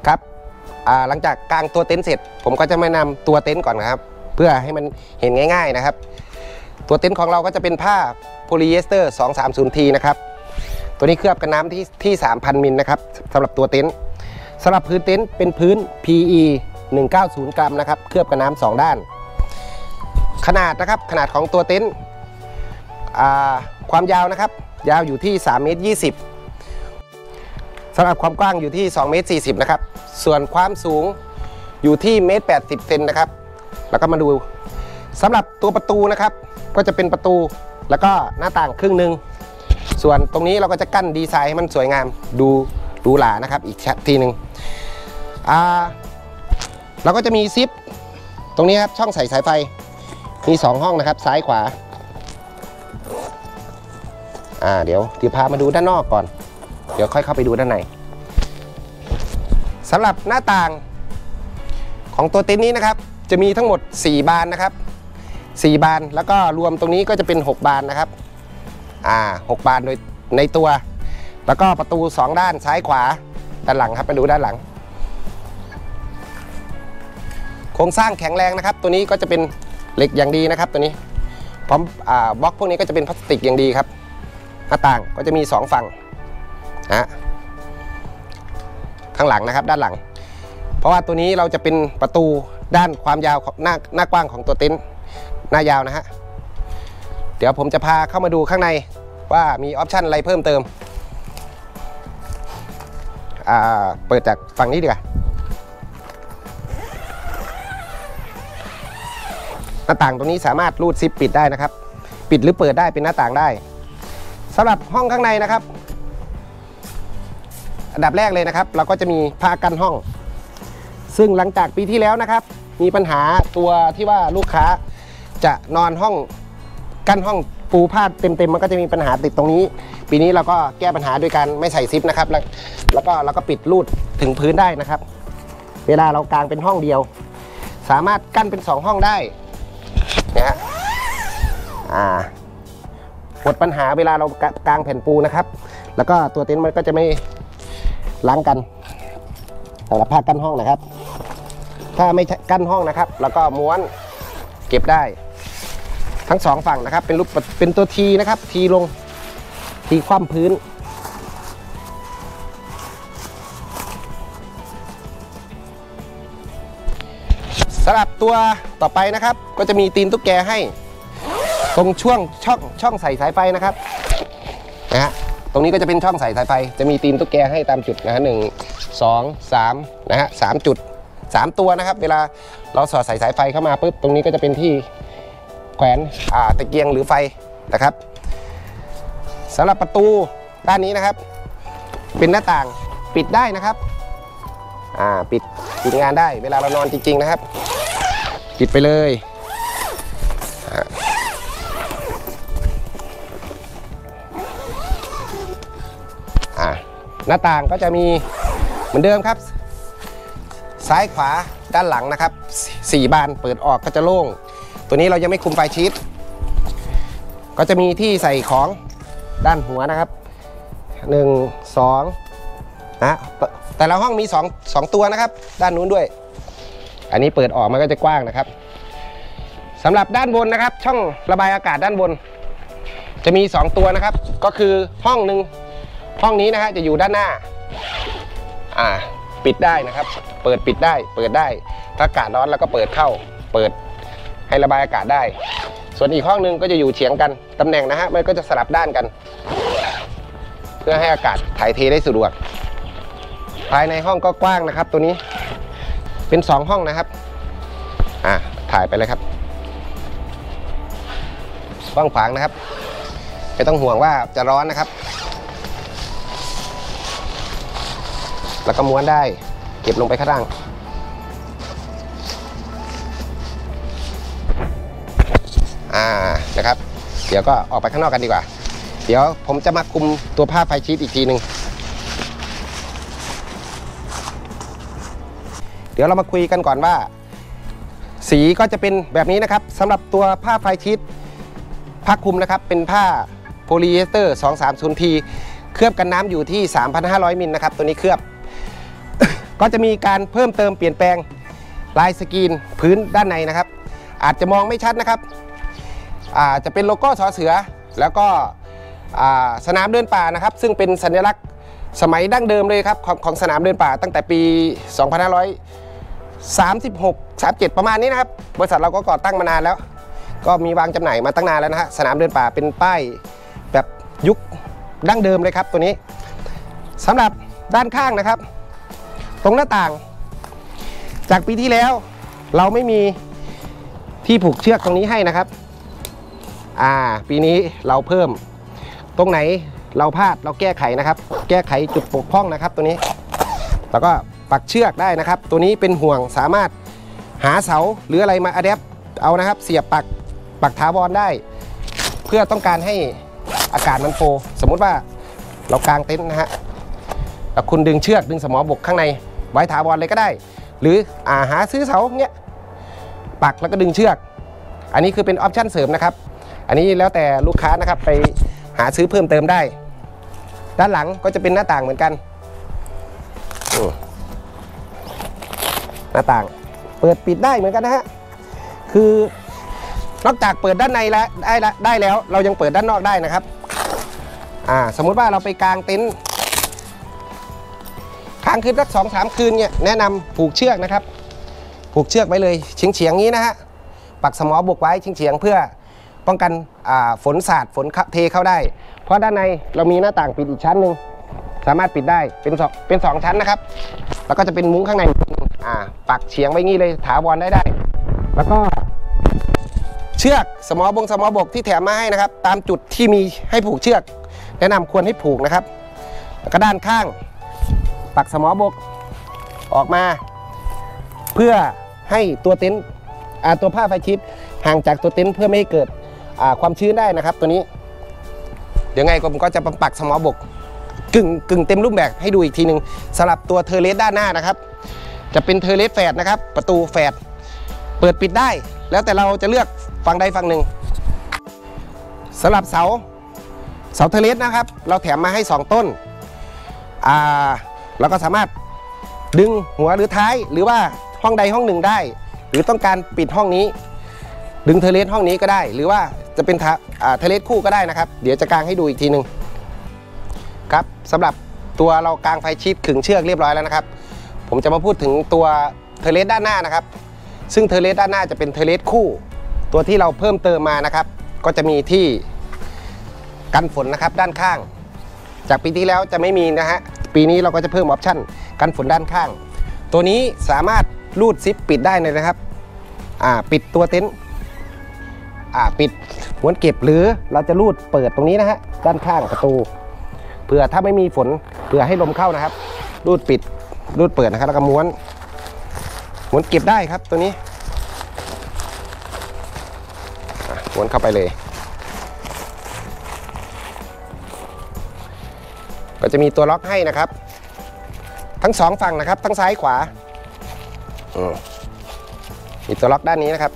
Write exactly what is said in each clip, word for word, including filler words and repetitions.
ครับหลังจากกางตัวเต็นท์เสร็จผมก็จะมานำตัวเต็นท์ก่อนครับเพื่อให้มันเห็นง่ายๆนะครับตัวเต็นท์ของเราก็จะเป็นผ้าโพลีเอสเตอร์ สองสามศูนย์ ที นะครับตัวนี้เคลือบกันน้ำที่ที่ สามพัน มิลนะครับสำหรับตัวเต็นท์สำหรับพื้นเต็นท์เป็นพื้น พี อี หนึ่งร้อยเก้าสิบ กรัมนะครับเคลือบกันน้ำสองด้านขนาดนะครับขนาดของตัวเต็นท์ความยาวนะครับยาวอยู่ที่สามเมตรยี่สิบสำหรับความกว้างอยู่ที่สองเมตรสี่สิบนะครับส่วนความสูงอยู่ที่เมตรแปดสิบเซนนะครับแล้วก็มาดูสำหรับตัวประตูนะครับก็จะเป็นประตูแล้วก็หน้าต่างครึ่งหนึ่งส่วนตรงนี้เราก็จะกั้นดีไซน์ให้มันสวยงามดูหรูหรานะครับอีกทีหนึ่งอ่าเราก็จะมีซิปตรงนี้ครับช่องใส่สายไฟมีสองห้องนะครับซ้ายขวาอ่าเดี๋ยวเดี๋ยวพามาดูด้านนอกก่อนเดี๋ยวค่อยเข้าไปดูด้านในสำหรับหน้าต่างของตัวเต็นท์นี้นะครับจะมีทั้งหมดสี่บานนะครับสี่บานแล้วก็รวมตรงนี้ก็จะเป็นหกบานนะครับอ่าหกบานโดยในตัวแล้วก็ประตูสองด้านซ้ายขวาด้านหลังครับมาดูด้านหลังโครงสร้างแข็งแรงนะครับตัวนี้ก็จะเป็นเหล็กอย่างดีนะครับตัวนี้พร้อมอ่าบล็อกพวกนี้ก็จะเป็นพลาสติกอย่างดีครับหน้าต่างก็จะมีสองฝั่งนะข้างหลังนะครับด้านหลังเพราะว่าตัวนี้เราจะเป็นประตูด้านความยาวหน้าหน้ากว้างของตัวเต็นท์หน้ายาวนะฮะเดี๋ยวผมจะพาเข้ามาดูข้างในว่ามีออปชันอะไรเพิ่มเติมอ่าเปิดจากฝั่งนี้ดีกว่าหน้าต่างตรงนี้สามารถรูดซิปปิดได้นะครับปิดหรือเปิดได้เป็นหน้าต่างได้สำหรับห้องข้างในนะครับอันดับแรกเลยนะครับเราก็จะมีผ้ากั้นห้องซึ่งหลังจากปีที่แล้วนะครับมีปัญหาตัวที่ว่าลูกค้าจะนอนห้องกั้นห้องปูผ้าเต็มๆมันก็จะมีปัญหาติดตรงนี้ปีนี้เราก็แก้ปัญหาโดยการไม่ใส่ซิปนะครับแล้วแล้วก็เราก็ปิดรูดถึงพื้นได้นะครับเวลาเรากางเป็นห้องเดียวสามารถกั้นเป็นสองห้องได้นะฮะอ่าหมดปัญหาเวลาเรากางแผ่นปูนะครับแล้วก็ตัวเต็นท์มันก็จะไม่ล้างกันสำหรับผ้ากั้นห้องนะครับถ้าไม่กั้นห้องนะครับแล้วก็ม้วนเก็บได้ทั้งสองฝั่งนะครับเป็นรูปเป็นตัวทีนะครับทีลงทีคว่ำพื้นสำหรับตัวต่อไปนะครับก็จะมีตีนตุ๊กแกให้ตรงช่วงช่องช่องใส่สายไฟนะครับนะฮะตรงนี้ก็จะเป็นช่องใส่สายไฟจะมีตีนตุ๊กแกให้ตามจุดนะฮะหนึ่งสองสามนะฮะสามจุดสามตัวนะครับเวลาเราสอดใส่สายไฟเข้ามาปุ๊บตรงนี้ก็จะเป็นที่แขวนอ่าตะเกียงหรือไฟนะครับสำหรับประตูด้านนี้นะครับเป็นหน้าต่างปิดได้นะครับอ่าปิดปิดงานได้เวลาเรานอนจริงๆนะครับปิดไปเลยอ่าหน้าต่างก็จะมีเหมือนเดิมครับซ้ายขวาด้านหลังนะครับสี่บานเปิดออกก็จะโล่งตัวนี้เรายังไม่คุมไฟชีทก็จะมีที่ใส่ของด้านหัวนะครับหนึ่ง สองนะแต่ละห้องมีสอง สองตัวนะครับด้านนู้นด้วยอันนี้เปิดออกมันก็จะกว้างนะครับสำหรับด้านบนนะครับช่องระบายอากาศด้านบนจะมีสองตัวนะครับก็คือห้องหนึ่งห้องนี้นะฮะจะอยู่ด้านหน้าอ่าปิดได้นะครับเปิดปิดได้เปิดได้ถ้าอากาศร้อนแล้วก็เปิดเข้าเปิดให้ระบายอากาศได้ส่วนอีกห้องนึงก็จะอยู่เฉียงกันตำแหน่งนะฮะมันก็จะสลับด้านกันเพื่อให้อากาศถ่ายเทได้สะดวกภายในห้องก็กว้างนะครับตัวนี้เป็นสองห้องนะครับอ่าถ่ายไปเลยครับกว้างขวางนะครับไม่ต้องห่วงว่าจะร้อนนะครับแล้วก็ม้วนได้เก็บลงไปข้างล่างอ่านะครับเดี๋ยวก็ออกไปข้างนอกกันดีกว่าเดี๋ยวผมจะมาคุมตัวผ้าไฟชีทอีกทีหนึ่งเดี๋ยวเรามาคุยกันก่อนว่าสีก็จะเป็นแบบนี้นะครับสำหรับตัวผ้าไฟชีทผ้าคลุมนะครับเป็นผ้าโพลีเอสเตอร์ สองสามศูนย์ ที เคลือบกันน้ำอยู่ที่ สามพันห้าร้อย มิลนะครับตัวนี้เคลือบก็จะมีการเพิ่มเติมเปลี่ยนแปลงลายสกรีนพื้นด้านในนะครับอาจจะมองไม่ชัดนะครับอ่าจะเป็นโลโก้สอเสือแล้วก็สนามเดินป่านะครับซึ่งเป็นสัญลักษณ์สมัยดั้งเดิมเลยครับของของสนามเดินป่าตั้งแต่ปีสองพันห้าร้อยสามสิบหก สามสิบเจ็ดประมาณนี้นะครับบริษัทเราก็ก่อตั้งมานานแล้วก็มีวางจำหน่ายมาตั้งนานแล้วนะฮะสนามเดินป่าเป็นป้ายแบบยุคดั้งเดิมเลยครับตัวนี้สำหรับด้านข้างนะครับตรงหน้าต่างจากปีที่แล้วเราไม่มีที่ผูกเชือกตรงนี้ให้นะครับอ่าปีนี้เราเพิ่มตรงไหนเราพลาดเราแก้ไขนะครับแก้ไขจุดบกพร่องนะครับตัวนี้แล้วก็ปักเชือกได้นะครับตัวนี้เป็นห่วงสามารถหาเสาหรืออะไรมาอะแดปเอานะครับเสียบปักปักถาวรได้เพื่อต้องการให้อากาศมันโฟลว์สมมุติว่าเรากางเต็นท์นะฮะแล้วคุณดึงเชือกดึงสมอบกข้างในไว้ถาวรเลยก็ได้หรืออ่าหาซื้อเสาเงี้ยปักแล้วก็ดึงเชือกอันนี้คือเป็นออปชั่นเสริมนะครับอันนี้แล้วแต่ลูกค้านะครับไปหาซื้อเพิ่มเติมได้ด้านหลังก็จะเป็นหน้าต่างเหมือนกันหน้าต่างเปิดปิดได้เหมือนกันนะฮะคือนอกจากเปิดด้านในแล้วได้ได้แล้วเรายังเปิดด้านนอกได้นะครับอ่าสมมุติว่าเราไปกางเต็นท์ค้างคืนสักสองสามคืนเนี่ยแนะนำผูกเชือกนะครับผูกเชือกไว้เลยเฉียงเฉียงนี้นะฮะปักสมอบกไว้เฉียงเฉียงเพื่อป้องกันฝนสาดฝนเทเข้าได้เพราะด้านในเรามีหน้าต่างปิดอีกชั้นหนึ่งสามารถปิดได้เป็นสองเป็นสองชั้นนะครับแล้วก็จะเป็นมุ้งข้างในอ่าปักเฉียงไว้งี้เลยถาวรได้ได้แล้วก็เชือกสมอบงสมอบกที่แถมมาให้นะครับตามจุดที่มีให้ผูกเชือกแนะนำควรให้ผูกนะครับแล้วก็ด้านข้างปักสมอบกออกมาเพื่อให้ตัวเต็นท์ตัวผ้าไฟชิดห่างจากตัวเต็นท์เพื่อไม่ให้เกิดความชื้นได้นะครับตัวนี้เดี๋ยวไงผมก็จะปักสมอบกกึ่งกึ่งเต็มรูปแบบให้ดูอีกทีหนึ่งสำหรับตัวเทอร์เลสด้านหน้านะครับจะเป็นเทอร์เลสแฝดนะครับประตูแฝดเปิดปิดได้แล้วแต่เราจะเลือกฝั่งใดฝั่งหนึ่งสำหรับเสาเสาเทอร์เลสนะครับเราแถมมาให้สองต้นอ่าเราก็สามารถดึงหัวหรือท้ายหรือว่าห้องใดห้องหนึ่งได้หรือต้องการปิดห้องนี้ดึงเทอร์เลสห้องนี้ก็ได้หรือว่าจะเป็นเทอร์เลสคู่ก็ได้นะครับเดี๋ยวจะกางให้ดูอีกทีหนึ่งครับสำหรับตัวเรากางไฟชิดขึงเชือกเรียบร้อยแล้วนะครับผมจะมาพูดถึงตัวเทอร์เลสด้านหน้านะครับซึ่งเทอร์เลสด้านหน้าจะเป็นเทอร์เลสคู่ตัวที่เราเพิ่มเติมมานะครับก็จะมีที่กันฝนนะครับด้านข้างจากปีที่แล้วจะไม่มีนะฮะปีนี้เราก็จะเพิ่มออปชั่นกันฝนด้านข้างตัวนี้สามารถรูดซิปปิดได้เลยนะครับอ่าปิดตัวเต็นท์อ่าปิดม้วนเก็บหรือเราจะรูดเปิดตรงนี้นะฮะด้านข้างประตูเผื่อถ้าไม่มีฝนเผื่อให้ลมเข้านะครับรูดปิดรูดเปิดนะครับแล้วก็ม้วนม้วนเก็บได้ครับตัวนี้ม้วนเข้าไปเลยก็จะมีตัวล็อกให้นะครับทั้งสองฝั่งนะครับทั้งซ้ายขวามีตัวล็อกด้านนี้นะครับ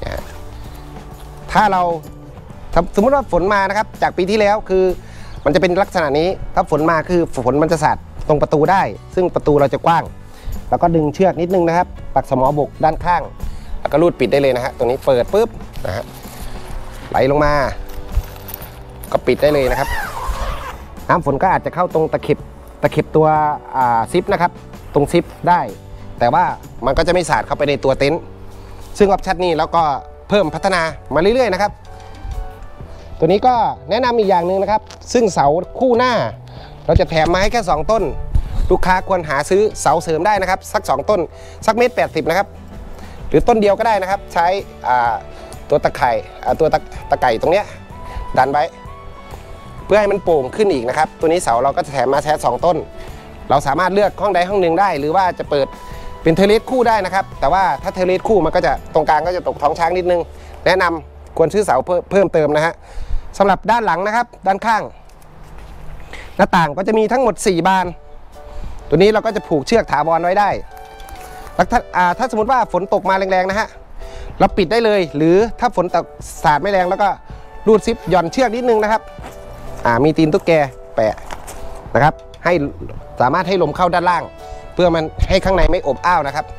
ถ้าเราสมมติว่าฝนมานะครับจากปีที่แล้วคือมันจะเป็นลักษณะนี้ถ้าฝนมาคือฝนมันจะสาดตรงประตูได้ซึ่งประตูเราจะกว้างแล้วก็ดึงเชือกนิดนึงนะครับปักสมอบกด้านข้างแล้วก็รูดปิดได้เลยนะฮะตรงนี้เปิดปุ๊บนะฮะไหลลงมาก็ปิดได้เลยนะครับน้ำฝนก็อาจจะเข้าตรงตะเข็บตะเข็บตัวซิปนะครับตรงซิปได้แต่ว่ามันก็จะไม่สาดเข้าไปในตัวเต็นท์ซึ่งออปชั่นนี้แล้วก็เพิ่มพัฒนามาเรื่อยๆนะครับตัวนี้ก็แนะนำอีกอย่างหนึ่งนะครับซึ่งเสาคู่หน้าเราจะแถมมาให้แค่สองต้นลูกค้าควรหาซื้อเสาเสริมได้นะครับสักสองต้นสักเมตรแปดสิบนะครับหรือต้นเดียวก็ได้นะครับใช้ตัวตะไคร่ตัวตะไก่ตรงเนี้ยดันไว้เพื่อให้มันโป่งขึ้นอีกนะครับตัวนี้เสาเราก็จะแถมมาแค่สองต้นเราสามารถเลือกห้องใดห้องหนึ่งได้หรือว่าจะเปิดเป็นเทอร์เลสคู่ได้นะครับแต่ว่าถ้าเทอร์เลสคู่มันก็จะตรงกลางก็จะตกท้องช้างนิดนึงแนะนำควรซื้อเสาเพิ่มเติมนะฮะสำหรับด้านหลังนะครับด้านข้างหน้าต่างก็จะมีทั้งหมดสี่บานตัวนี้เราก็จะผูกเชือกถาวรไว้ได้แล้วถ้าถ้าสมมติว่าฝนตกมาแรงๆนะฮะเราปิดได้เลยหรือถ้าฝนตกสาดไม่แรงแล้วก็รูดซิปหย่อนเชือกนิดนึงนะครับมีตีนตุ๊กแกแปะนะครับให้สามารถให้ลมเข้าด้านล่างเพื่อมันให้ข้างในไม่อบอ้าวนะครับ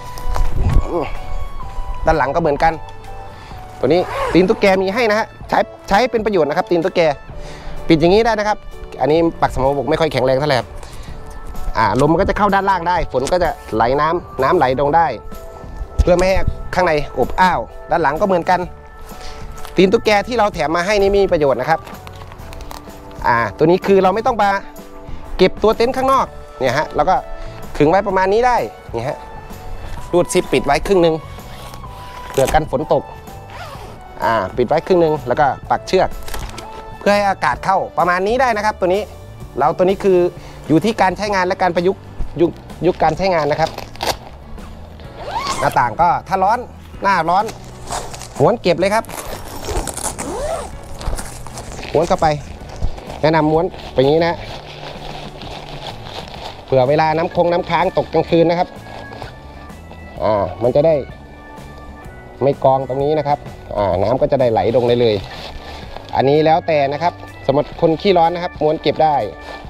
ด้านหลังก็เหมือนกันตัวนี้ตีนตุ๊กแกมีให้นะฮะใช้ใช้เป็นประโยชน์นะครับตีนตุ๊กแกปิดอย่างนี้ได้นะครับอันนี้ปักสมอบกไม่ค่อยแข็งแรงเท่าไหร่ครับอ่าลมมันก็จะเข้าด้านล่างได้ฝนก็จะไหลน้ำน้ำไหลลงได้เพื่อไม่ให้ข้างในอบอ้าวด้านหลังก็เหมือนกันตีนตุ๊กแกที่เราแถมมาให้นี่มีประโยชน์นะครับอ่าตัวนี้คือเราไม่ต้องมาเก็บตัวเต็นท์ข้างนอกเนี่ยฮะเราก็ขึงไว้ประมาณนี้ได้นี่ฮะรูดซิปปิดไว้ครึ่งหนึ่งเผื่อกันฝนตกอ่าปิดไว้ครึ่งหนึ่งแล้วก็ปักเชือกเพื่อให้อากาศเข้าประมาณนี้ได้นะครับตัวนี้เราตัวนี้คืออยู่ที่การใช้งานและการประยุกต์ยุคยุคการใช้งานนะครับหน้าต่างก็ถ้าร้อนหน้าร้อนม้วนเก็บเลยครับม้วนเข้าไปแนะนำม้วนไปอย่างนี้นะเผื่อเวลาน้ำคงน้ำค้างตกกลางคืนนะครับอ่ามันจะได้ไม่กองตรงนี้นะครับอ่าน้ำก็จะได้ไหลลงเลยเลยอันนี้แล้วแต่นะครับสมมติคนขี้ร้อนนะครับม้วนเก็บได้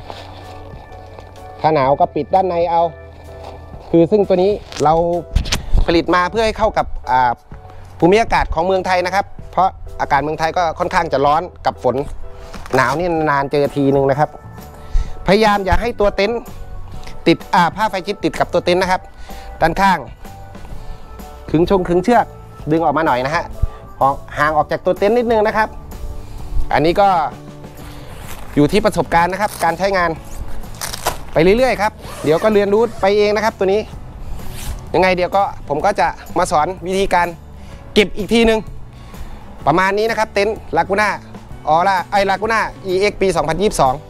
ถ้าหนาวก็ปิดด้านในเอาคือซึ่งตัวนี้เราผลิตมาเพื่อให้เข้ากับภูมิอากาศของเมืองไทยนะครับเพราะอากาศเมืองไทยก็ค่อนข้างจะร้อนกับฝนหนาวนี่นานเจอทีนึงนะครับพยายามอย่าให้ตัวเต็นท์ติดผ้าไฟชิดติดกับตัวเต็นท์นะครับด้านข้างขึงชงขึงเชือกดึงออกมาหน่อยนะฮะห่างออกจากตัวเต็นท์นิดนึงนะครับอันนี้ก็อยู่ที่ประสบการณ์นะครับการใช้งานไปเรื่อยๆครับเดี๋ยวก็เรียนรู้ไปเองนะครับตัวนี้ยังไงเดี๋ยวก็ผมก็จะมาสอนวิธีการเก็บอีกทีนึงประมาณนี้นะครับเต็นท์ลากูน่าออร่าไอลากูน่า อี เอ็กซ์ ปี สองพันยี่สิบสอง